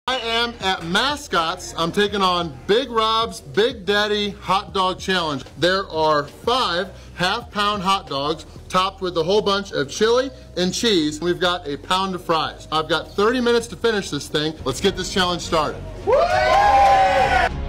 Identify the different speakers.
Speaker 1: I am at Mascots. I'm taking on Big Rob's Big Daddy Hot Dog Challenge. There are 5 half-pound hot dogs topped with a whole bunch of chili and cheese. We've got a pound of fries. I've got 30 minutes to finish this thing. Let's get this challenge started. Woo!